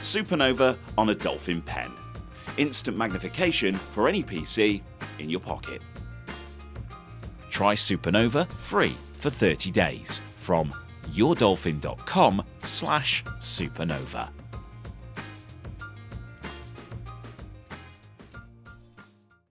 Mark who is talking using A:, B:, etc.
A: SuperNova on a Dolphin pen. Instant magnification for any PC in your pocket. Try SuperNova free for 30 days from yourdolphin.com/supernova.